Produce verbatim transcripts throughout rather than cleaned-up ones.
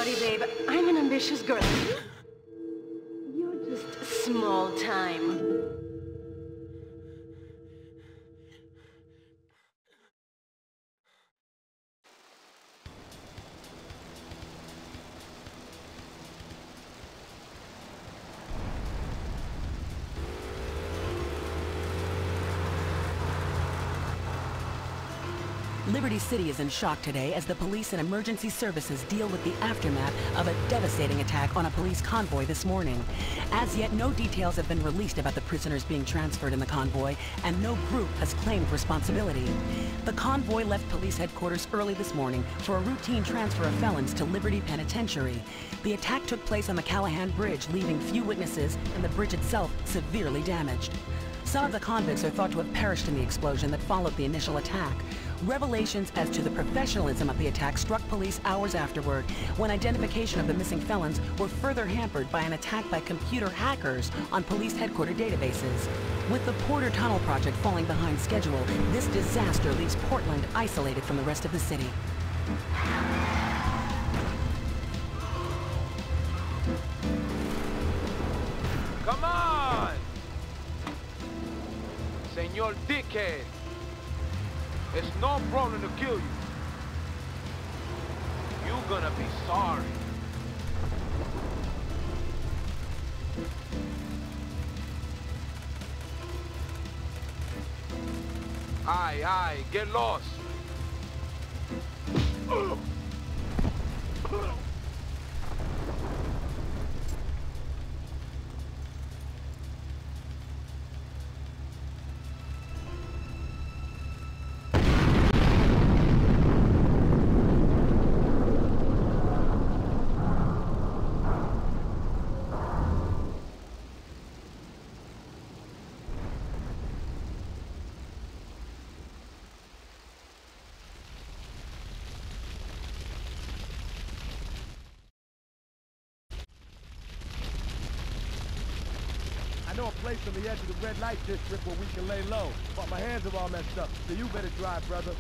Liberty, babe. I'm an ambitious girl. You're just small time. Liberty City is in shock today as the police and emergency services deal with the aftermath of a devastating attack on a police convoy this morning. As yet, no details have been released about the prisoners being transferred in the convoy, and no group has claimed responsibility. The convoy left police headquarters early this morning for a routine transfer of felons to Liberty Penitentiary. The attack took place on the Callahan Bridge, leaving few witnesses and the bridge itself severely damaged. Some of the convicts are thought to have perished in the explosion that followed the initial attack. Revelations as to the professionalism of the attack struck police hours afterward, when identification of the missing felons were further hampered by an attack by computer hackers on police headquarters databases. With the Porter Tunnel project falling behind schedule, this disaster leaves Portland isolated from the rest of the city. Come on! Senor Dickhead! It's no problem to kill you. You're gonna be sorry. Aye, aye, get lost. I know a place on the edge of the red light district where we can lay low, but my hands are all messed up, so you better drive, brother.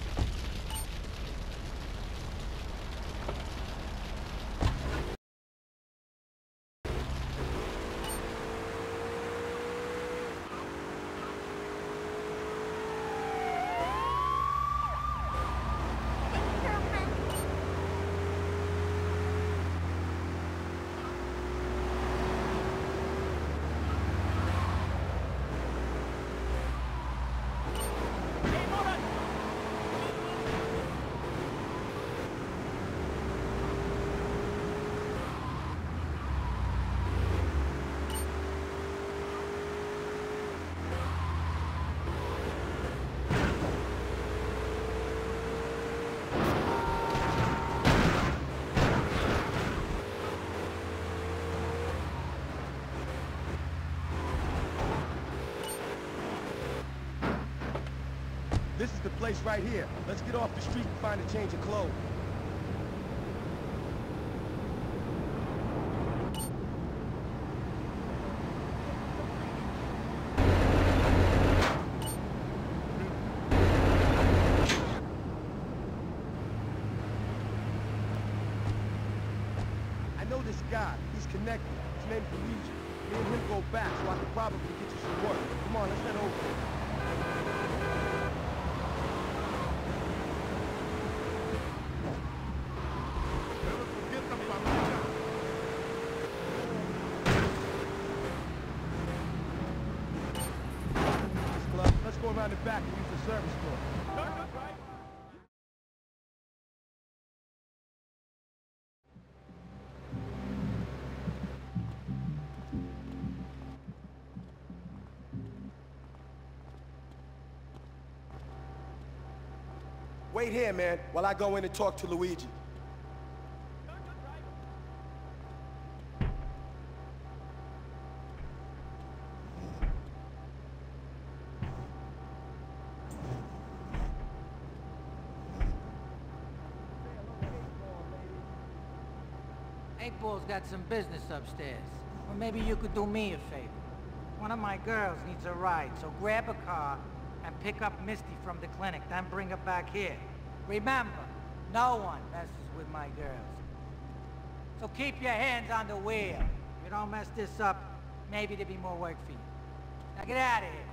This is the place right here. Let's get off the street and find a change of clothes. I know this guy. He's connected. His name's Luigi. Me and him go back, so I can probably get you some work. Come on, let's head over. Let's go around the back and use the service floor. Wait here, man, while I go in and talk to Luigi. Eight Ball's got some business upstairs. Or maybe you could do me a favor. One of my girls needs a ride, so grab a car and pick up Misty from the clinic, then bring her back here. Remember, no one messes with my girls. So keep your hands on the wheel. If you don't mess this up, maybe there'll be more work for you. Now get out of here.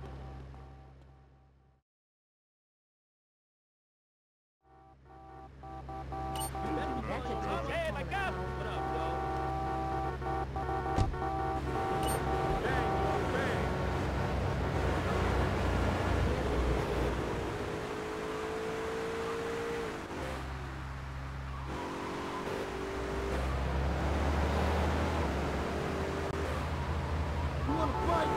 Hey, my God! What up, dog? You wanna fight?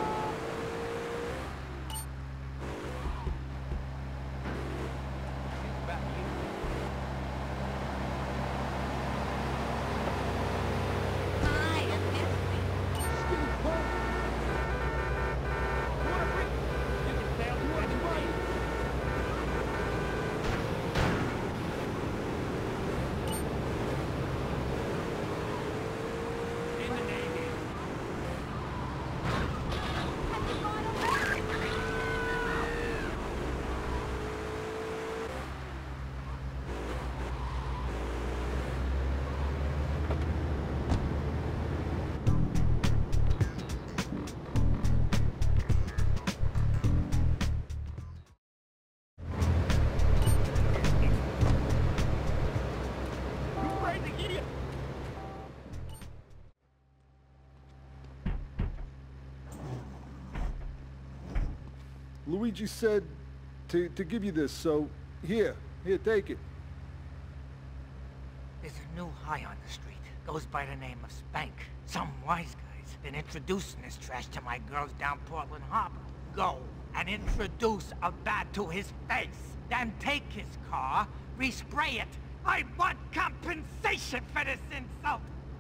Luigi said to, to give you this, so here, here, take it. There's a new high on the street. Goes by the name of Spank. Some wise guys been introducing this trash to my girls down Portland Harbor. Go and introduce a bat to his face. Then take his car, respray it. I want compensation for this insult.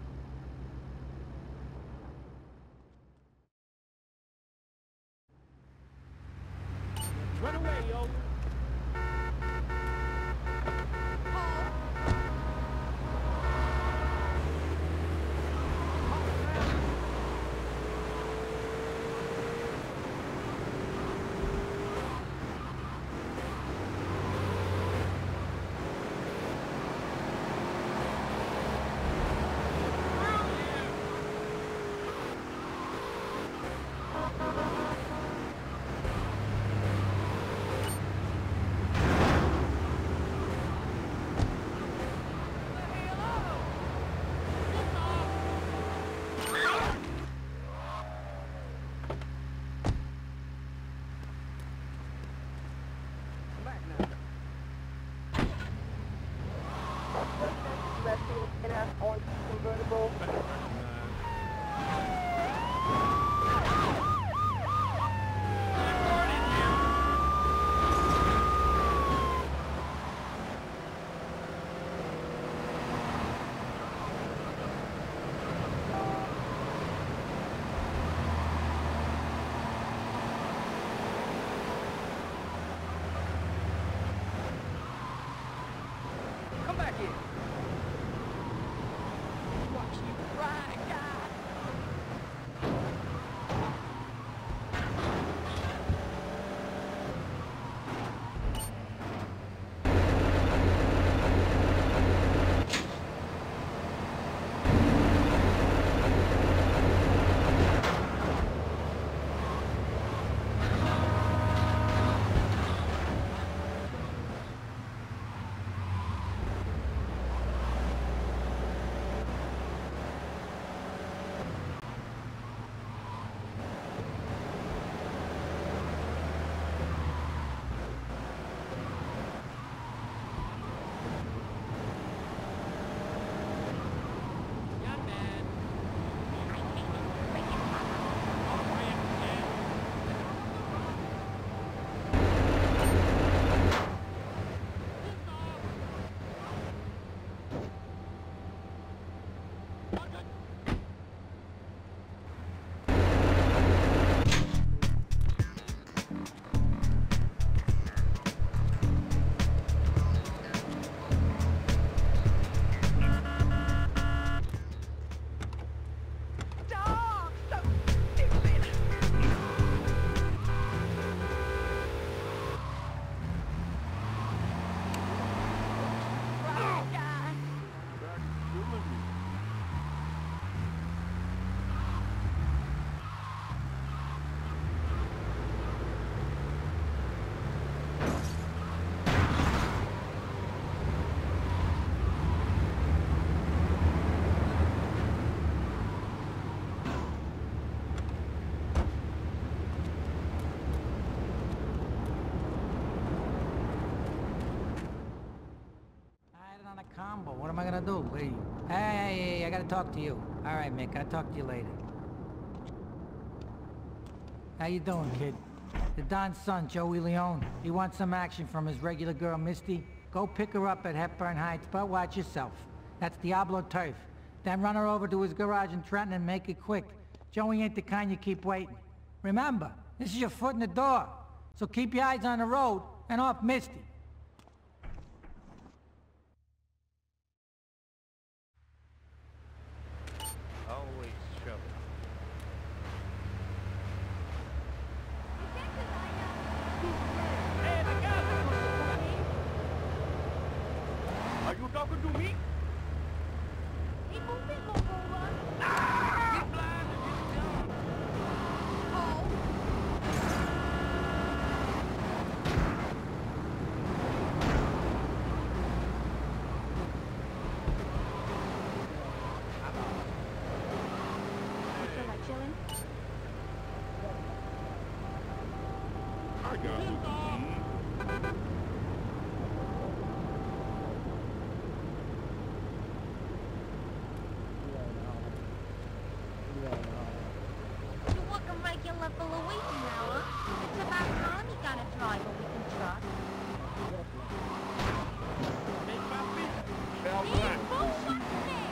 Run away, yo! Mambo, what am I gonna do? Leave? Hey, hey, hey, I gotta talk to you. All right, Mick, I'll talk to you later. How you doing, kid? The Don's son, Joey Leone. He wants some action from his regular girl, Misty. Go pick her up at Hepburn Heights, but watch yourself. That's Diablo turf. Then run her over to his garage in Trenton and make it quick. Joey ain't the kind you keep waiting. Remember, this is your foot in the door. So keep your eyes on the road and off Misty. Always trouble. Are you talking to me? I got it. You walk a regular below eight an hour. It's about time you got a driver we can trust. Hey, Papi. Hey, who wants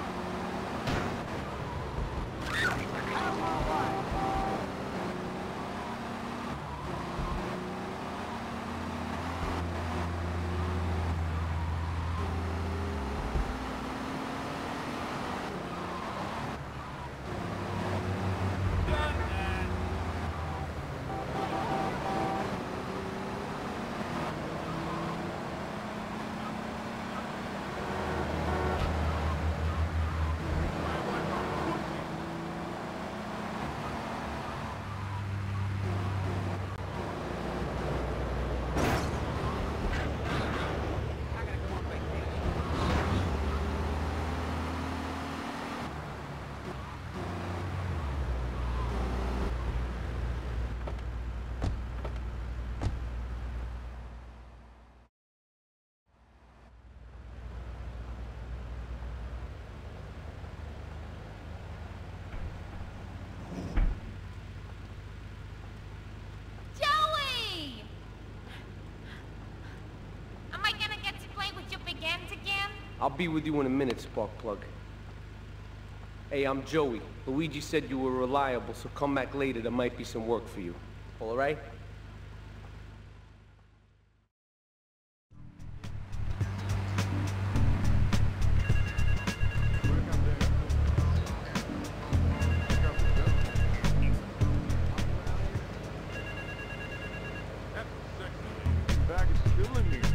I'll be with you in a minute, Sparkplug. Hey, I'm Joey. Luigi said you were reliable, so come back later. There might be some work for you. All right? Bag is killing me.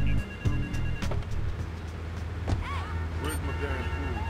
Where's my damn food?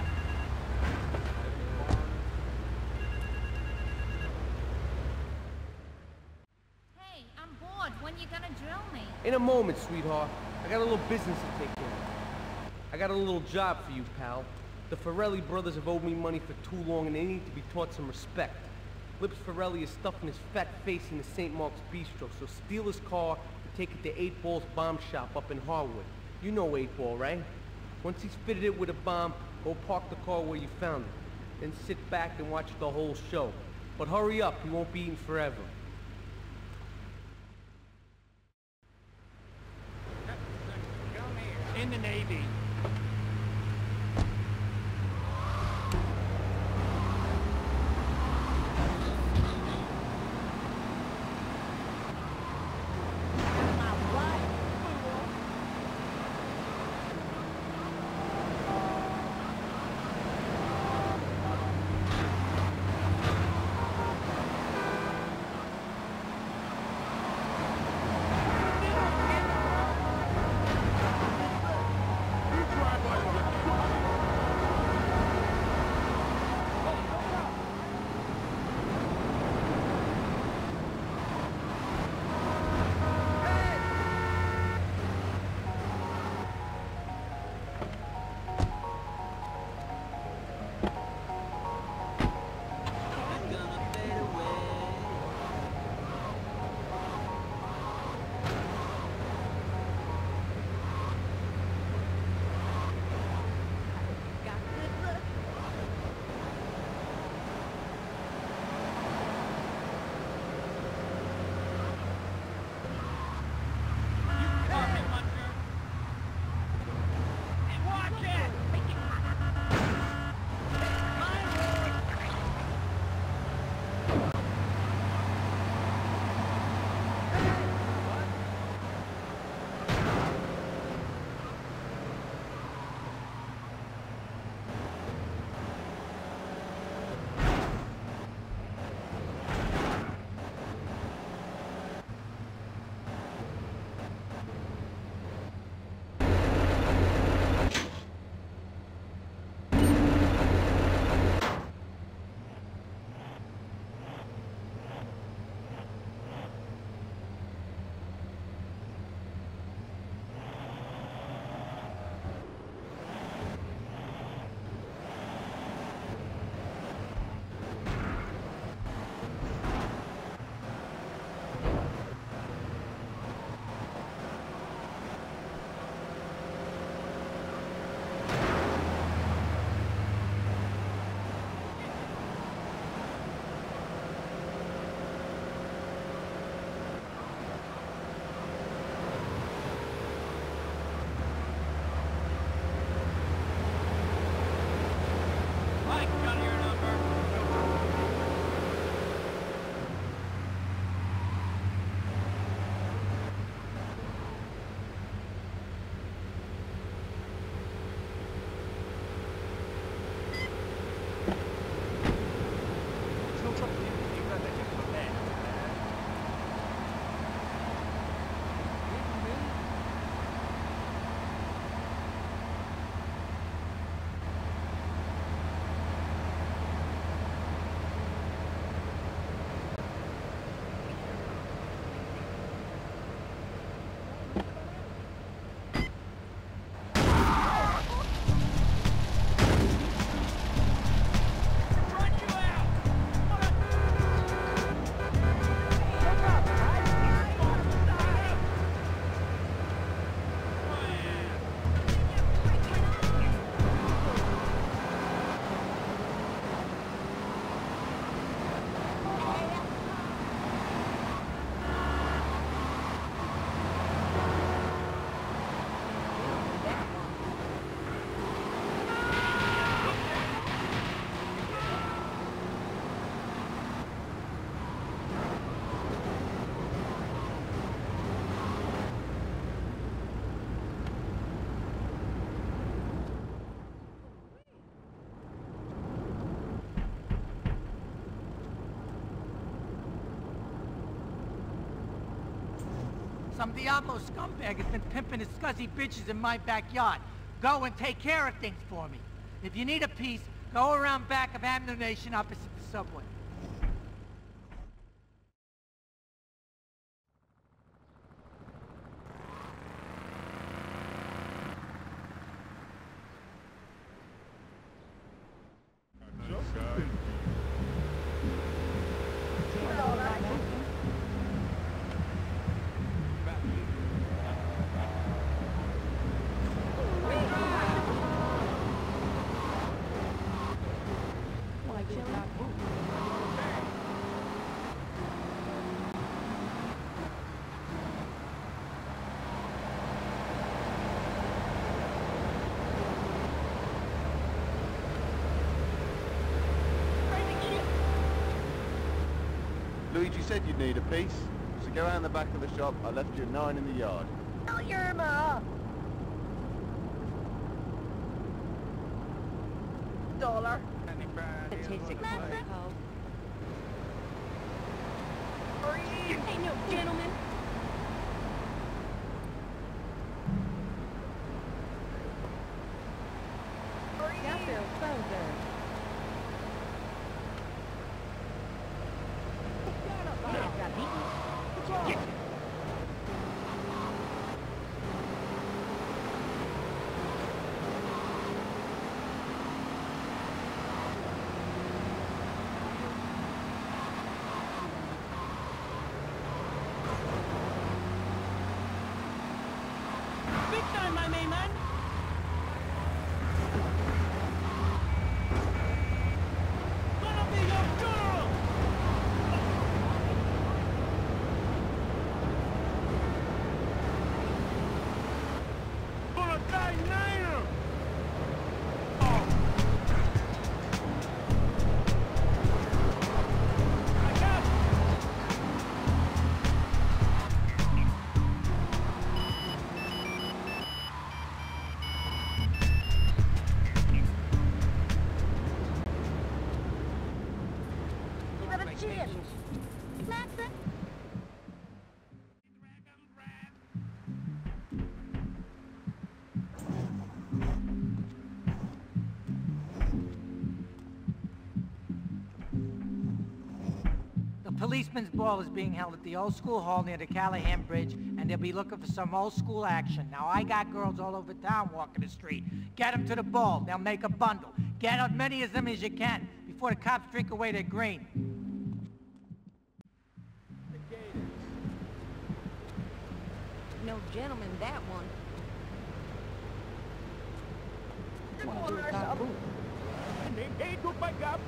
Hey, I'm bored. When you gonna drill me? In a moment, sweetheart. I got a little business to take care of. I got a little job for you, pal. The Ferrelli brothers have owed me money for too long, and they need to be taught some respect. Lips Ferrelli is stuffing his fat face in the Saint Mark's Bistro, so steal his car and take it to Eight Ball's bomb shop up in Harwood. You know Eight Ball, right? Once he's fitted it with a bomb, go park the car where you found it. Then sit back and watch the whole show. But hurry up, he won't be eating forever. In the Navy. Some Diablo scumbag has been pimping his scuzzy bitches in my backyard. Go and take care of things for me. If you need a piece, go around back of Ammunition opposite the subway. Luigi said you'd need a piece, so go around the back of the shop. I left you a nine in the yard. Tell your ma! Dollar. Hey, no, gentlemen. That feels so good. Got beaten. Big time, my main man! Gonna be your girl! Gonna die now! Oh. I got it! Cheers. Maxon? The policeman's ball is being held at the old school hall near the Callahan Bridge, and they'll be looking for some old school action. Now, I got girls all over town walking the street. Get them to the ball. They'll make a bundle. Get as many of them as you can before the cops drink away their green. No gentleman, that one. Hey, go back up!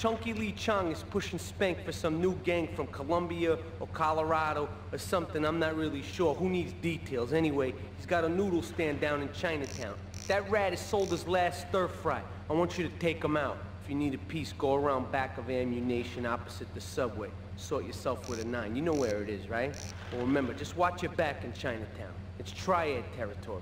Chunky Lee Chong is pushing Spank for some new gang from Colombia or Colorado or something, I'm not really sure. Who needs details? Anyway, he's got a noodle stand down in Chinatown. That rat has sold his last stir-fry. I want you to take him out. If you need a piece, go around back of Ammunition opposite the subway. Sort yourself with a nine. You know where it is, right? Well, remember, just watch your back in Chinatown. It's triad territory.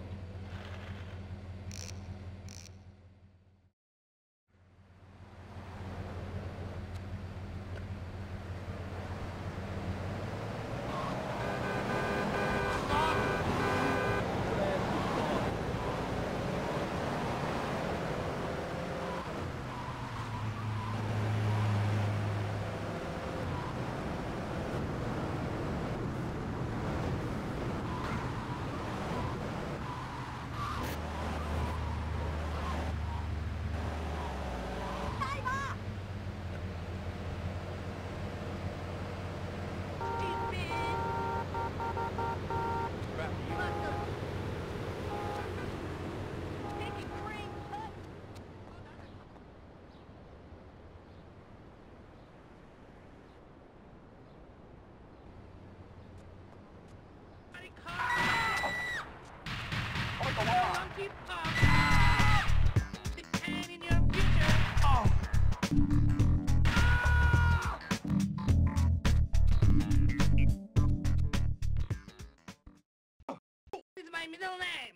My middle name.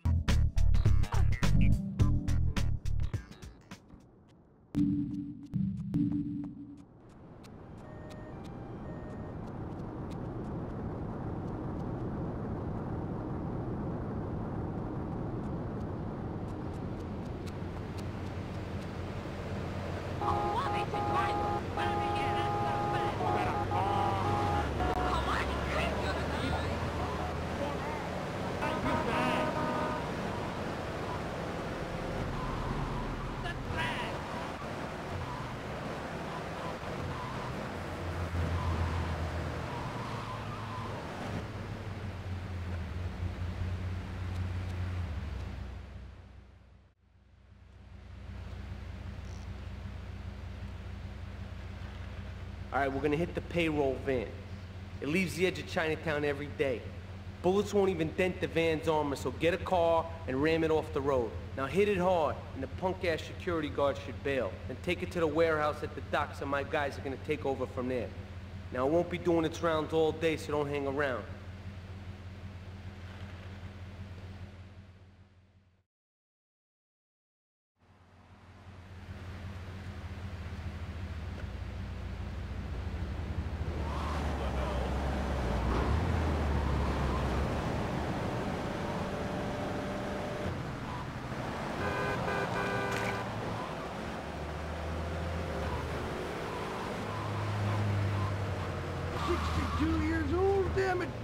All right, we're gonna hit the payroll van. It leaves the edge of Chinatown every day. Bullets won't even dent the van's armor, so get a car and ram it off the road. Now hit it hard, and the punk-ass security guard should bail. Then take it to the warehouse at the docks, and my guys are gonna take over from there. Now, it won't be doing its rounds all day, so don't hang around. sixty-two years old, damn it!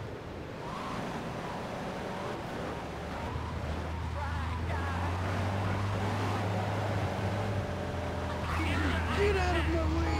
Get out of my way!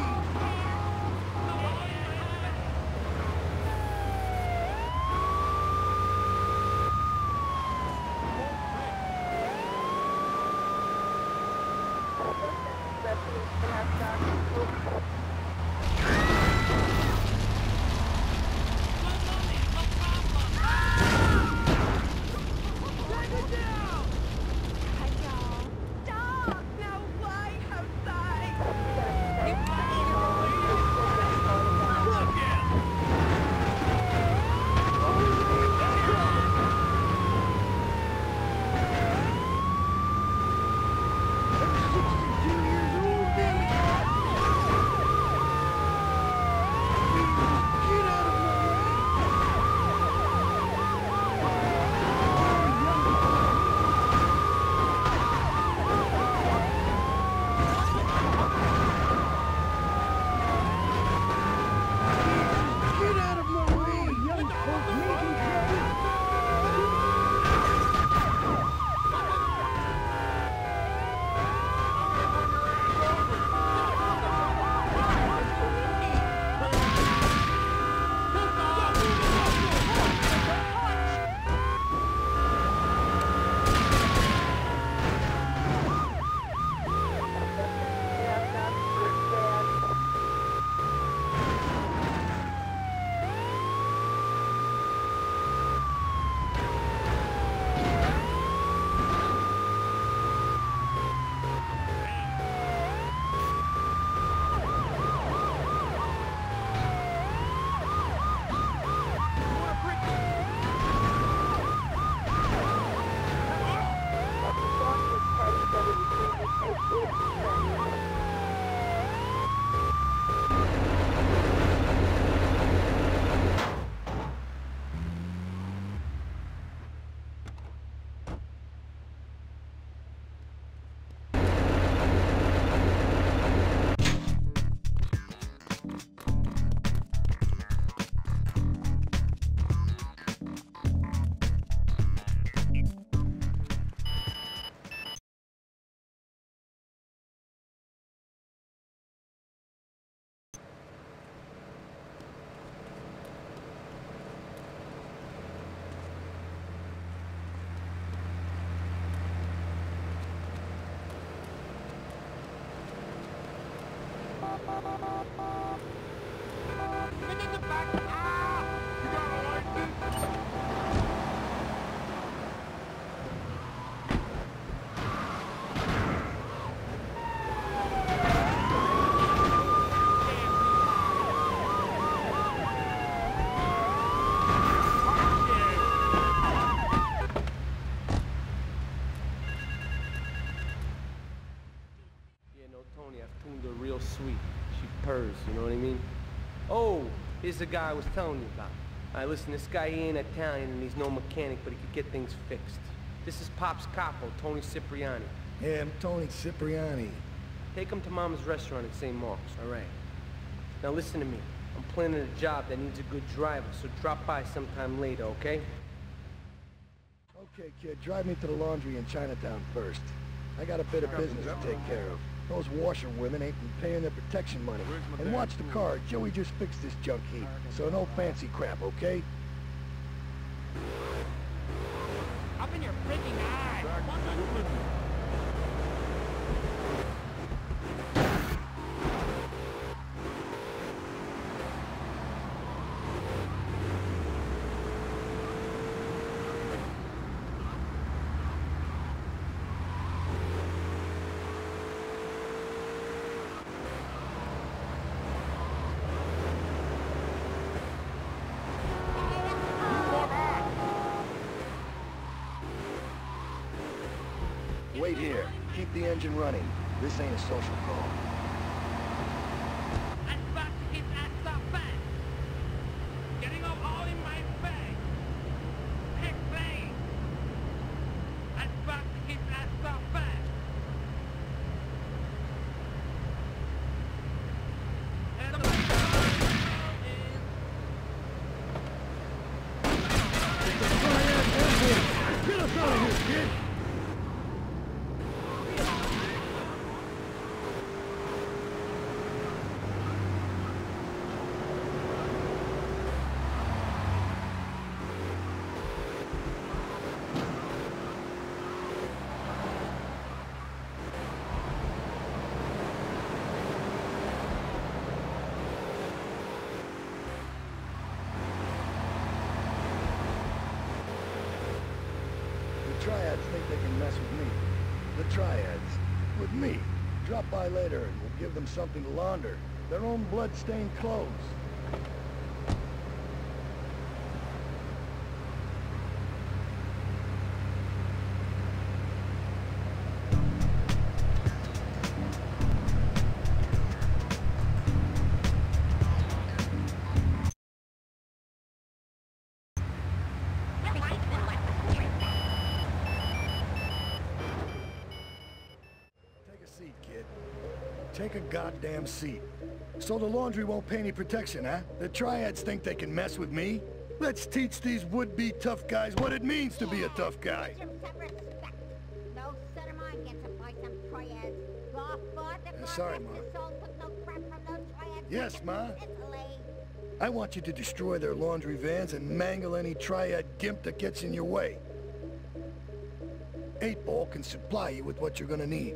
Get in the back! Ah! You got a license? Sweet. She purrs, you know what I mean? Oh, here's the guy I was telling you about. Alright, listen, this guy, he ain't Italian and he's no mechanic, but he could get things fixed. This is Pop's capo, Tony Cipriani. Yeah, I'm Tony Cipriani. Take him to Mama's restaurant at Saint Mark's, alright? Now listen to me. I'm planning a job that needs a good driver, so drop by sometime later, okay? Okay, kid, drive me to the laundry in Chinatown first. I got a bit of business to take care of. Those washerwomen ain't been paying their protection money. And watch the car. Joey just fixed this junk heap. So no fancy crap, okay? Up in your freaking eye! Wait here. Keep the engine running. This ain't a social call. I'm about to hit that stuff back. Getting up all in my face. Heck, bang. I'm about to hit that stuff back. And the Get us out of here, kid! The Triads think they can mess with me. The Triads. With me. Drop by later and we'll give them something to launder. Their own blood-stained clothes. Take a goddamn seat. So the laundry won't pay any protection, huh? The Triads think they can mess with me? Let's teach these would-be tough guys what it means to be a tough guy. No Sodomite gets it by some Triads. God, God, the Uh, sorry, God Ma. rest his soul, put no crap from those Triads. Yes, Ma. Italy. I want you to destroy their laundry vans and mangle any Triad gimp that gets in your way. Eight Ball can supply you with what you're gonna need.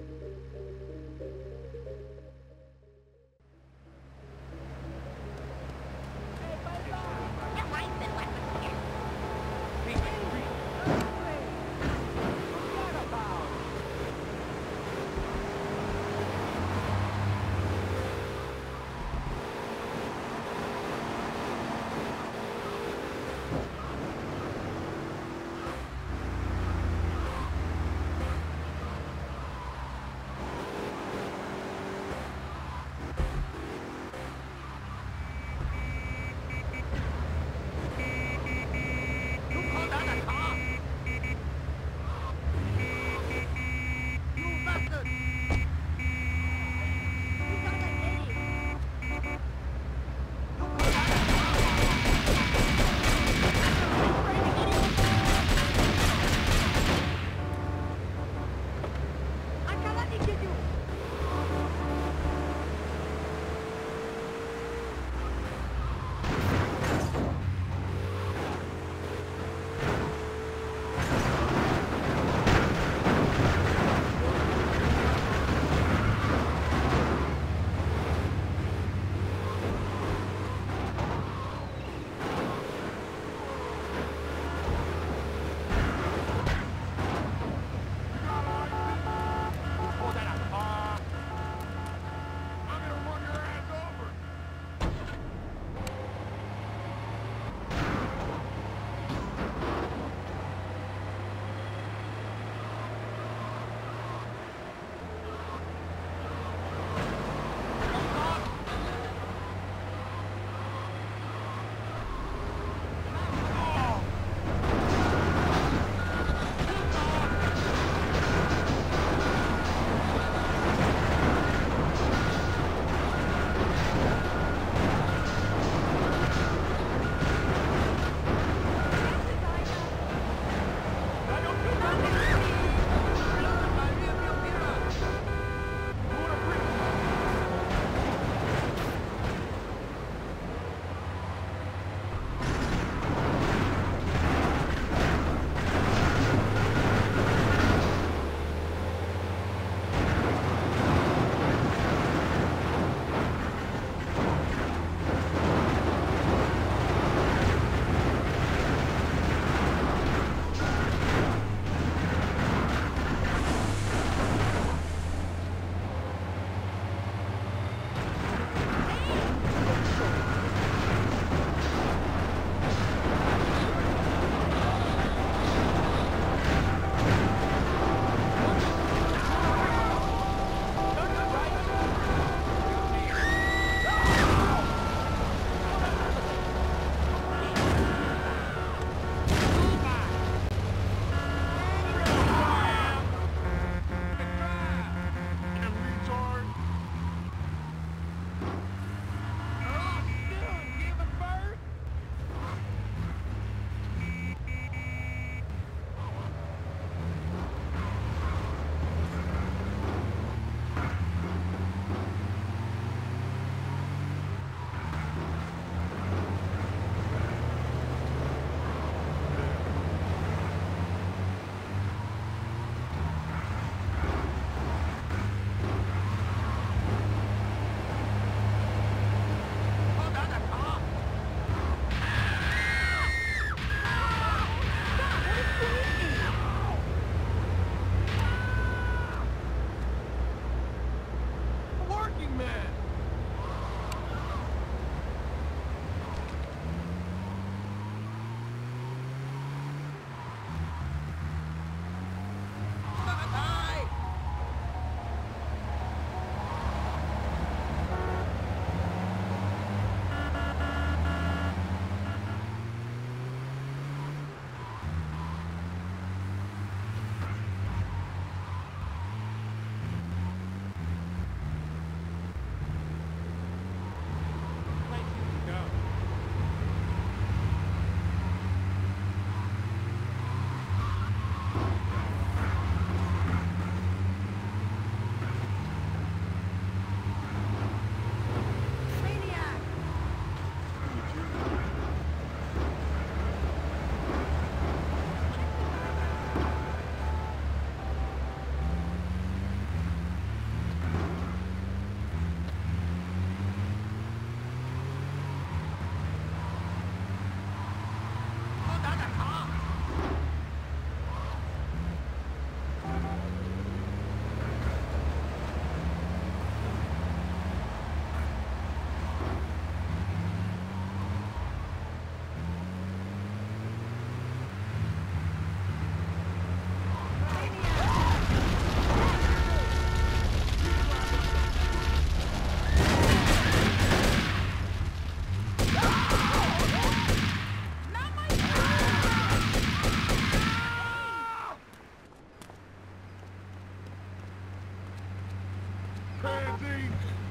pansy!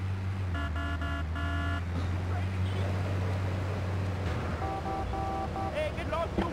Hey, get lost, you!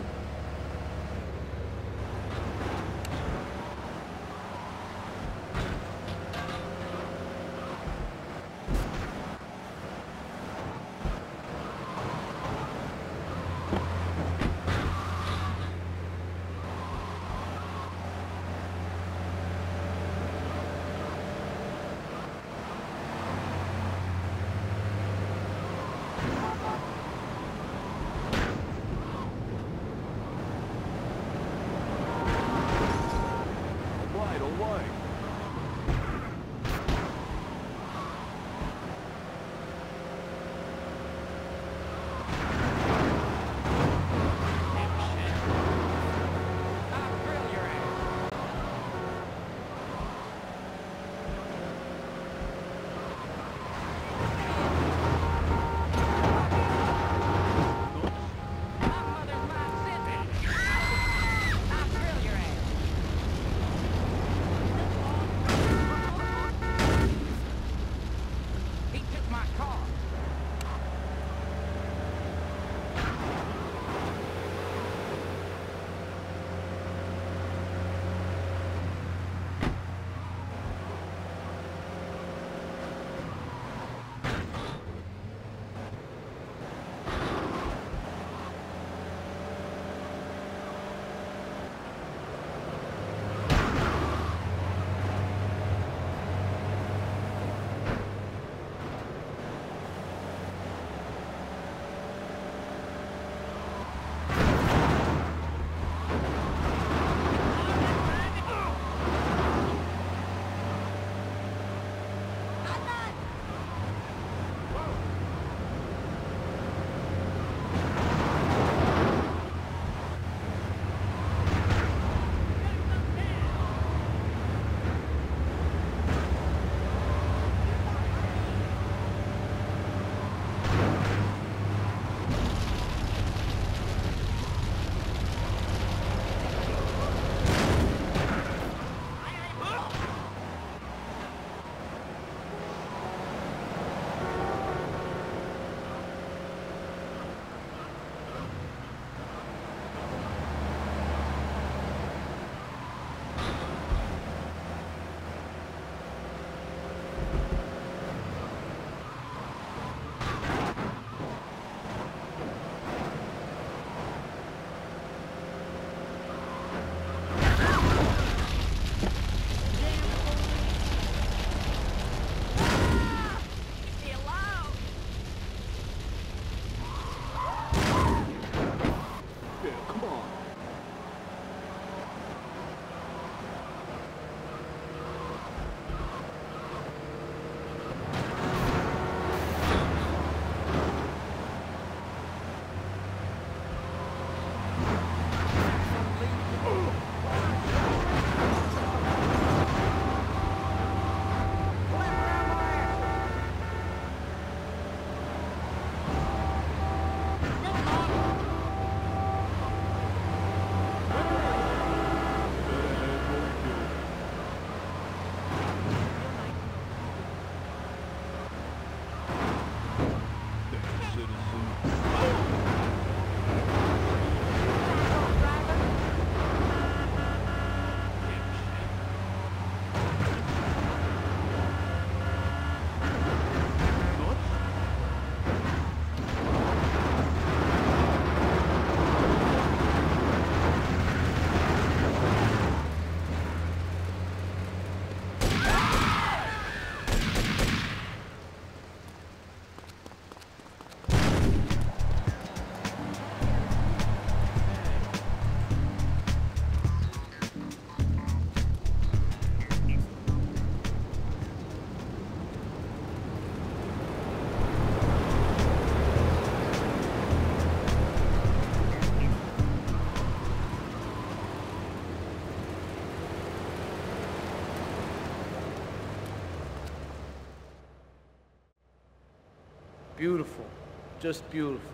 Beautiful. Just beautiful.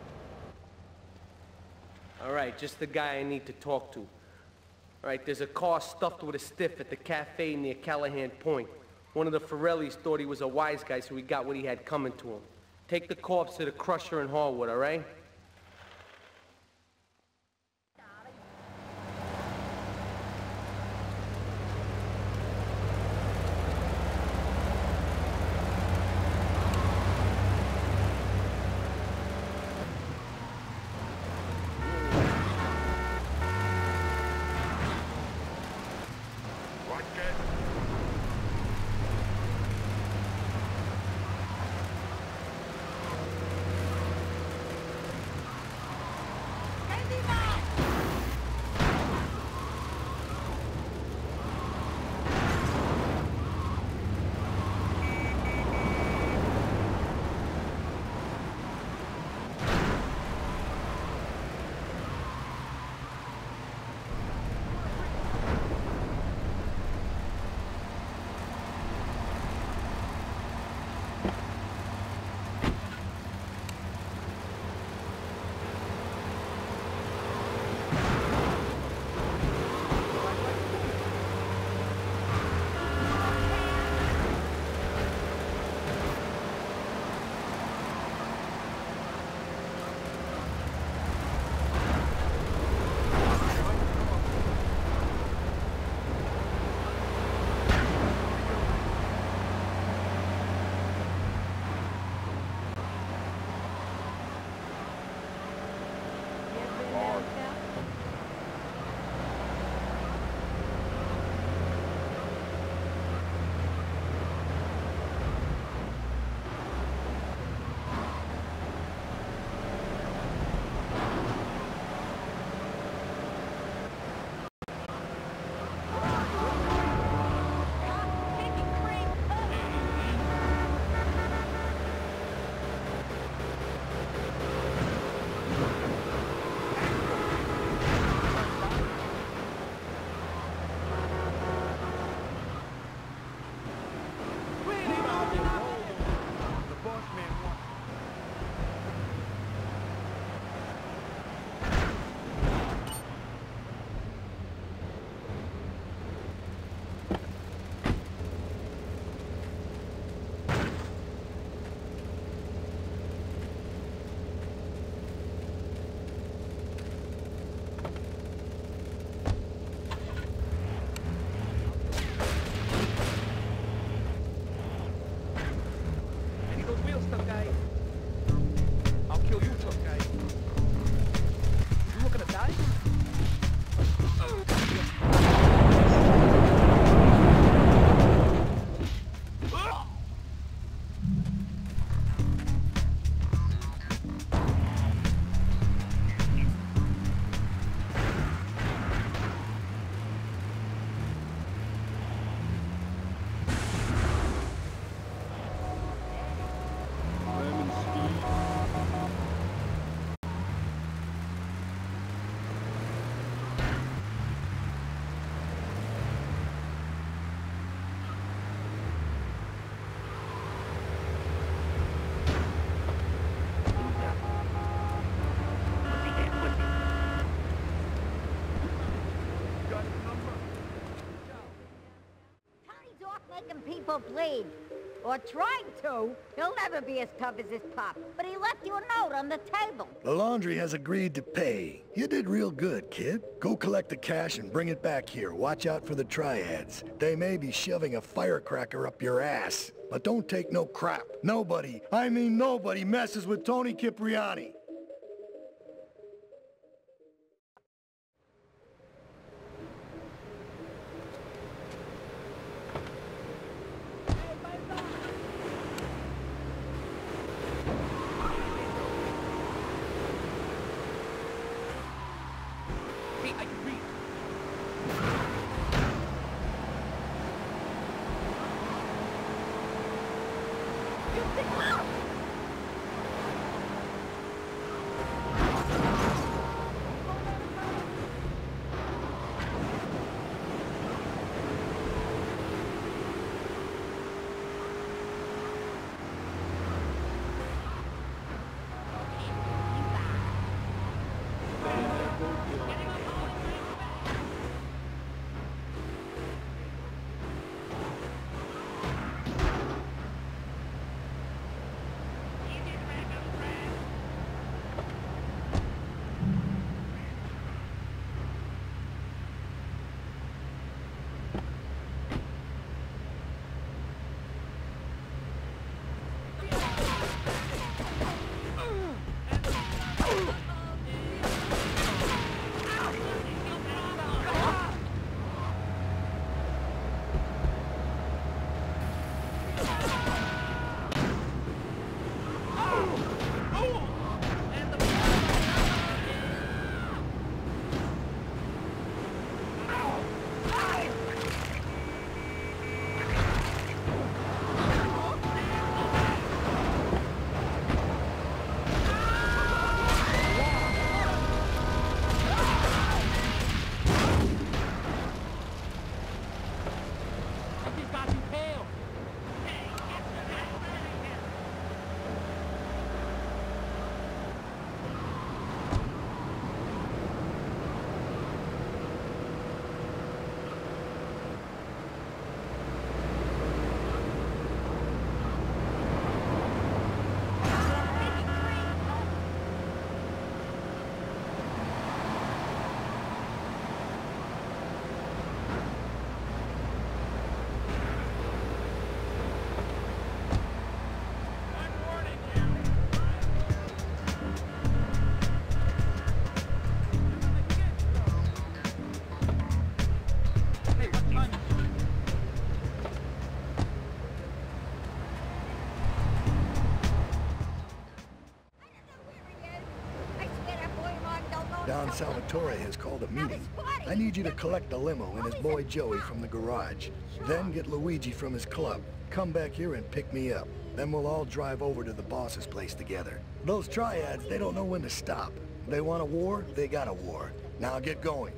All right, just the guy I need to talk to. All right, there's a car stuffed with a stiff at the cafe near Callahan Point. One of the Forellis thought he was a wise guy, so he got what he had coming to him. Take the corpse to the crusher in Harwood, all right? People bleed. Or tried to. He'll never be as tough as his pop. But he left you a note on the table. The laundry has agreed to pay. You did real good, kid. Go collect the cash and bring it back here. Watch out for the triads. They may be shoving a firecracker up your ass. But don't take no crap. Nobody, I mean nobody, messes with Tony Cipriani. Don Salvatore has called a meeting. I need you to collect the limo and his boy Joey from the garage. Then get Luigi from his club. Come back here and pick me up. Then we'll all drive over to the boss's place together. Those triads, they don't know when to stop. They want a war, they got a war. Now get going.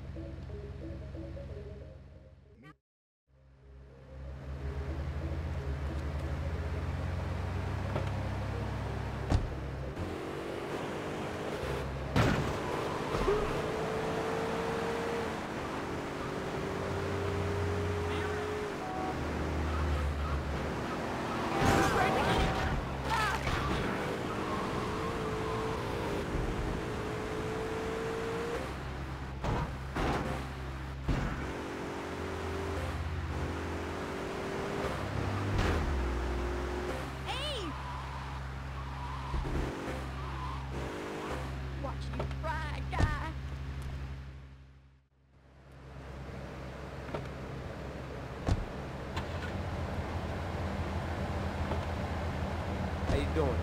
How you doing?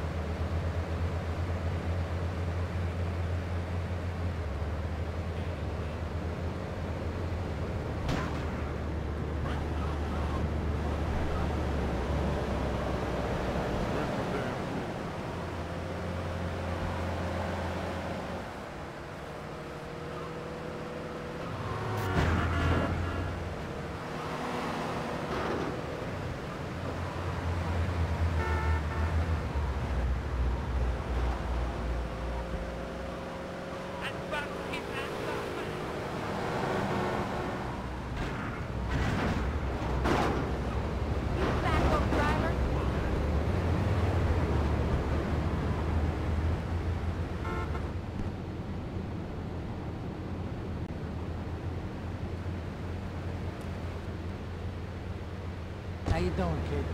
How you doing, kid?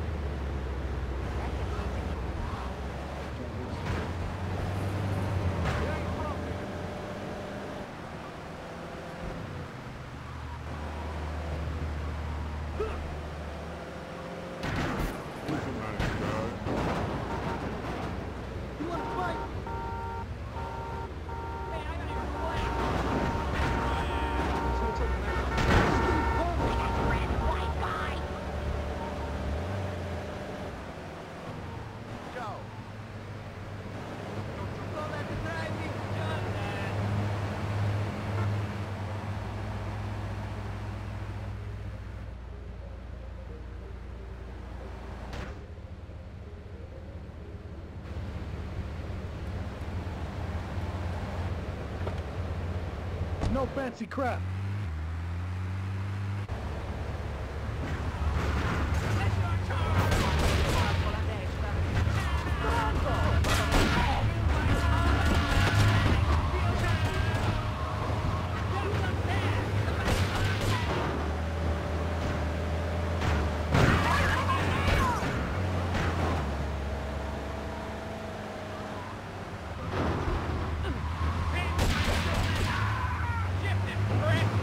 No fancy crap. Brett!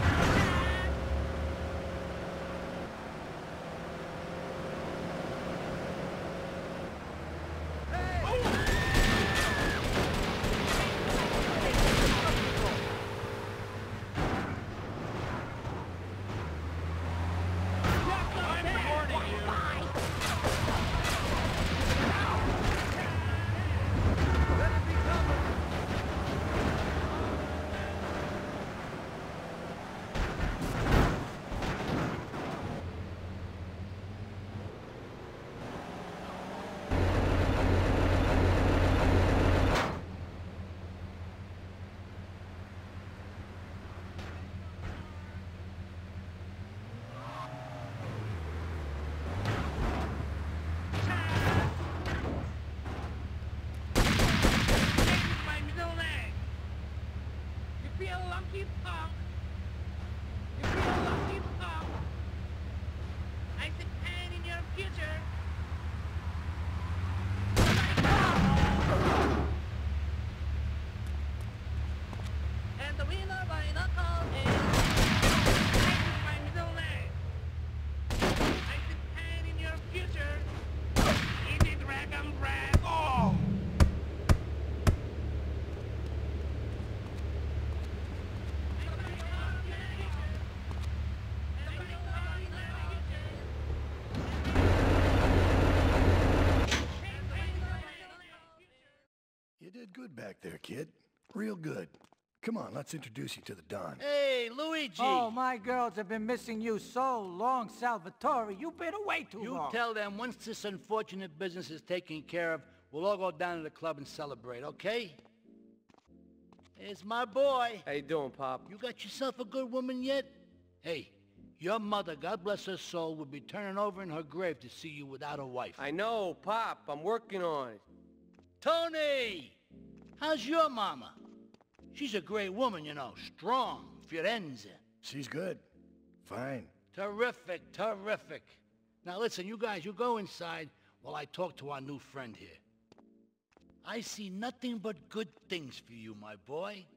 Did good back there, kid. Real good. Come on, let's introduce you to the Don. Hey, Luigi! Oh, my girls have been missing you so long, Salvatore. You've been away too you long. You tell them once this unfortunate business is taken care of, we'll all go down to the club and celebrate, okay? Here's my boy. How you doing, Pop? You got yourself a good woman yet? Hey, your mother, God bless her soul, would be turning over in her grave to see you without a wife. I know, Pop. I'm working on it. Tony! How's your mama? She's a great woman, you know. Strong. Firenze. She's good. Fine. Terrific, terrific. Now listen, you guys, you go inside while I talk to our new friend here. I see nothing but good things for you, my boy.